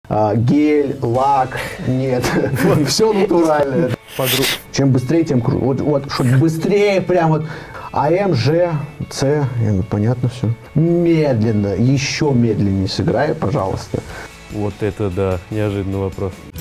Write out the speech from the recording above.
Гель, лак, нет, все натуральное. Чем быстрее, тем круче. Вот, чтобы быстрее прям вот. АМ, Ж, С, понятно все. Медленно, еще медленнее сыграй, пожалуйста. Вот это да, неожиданный вопрос.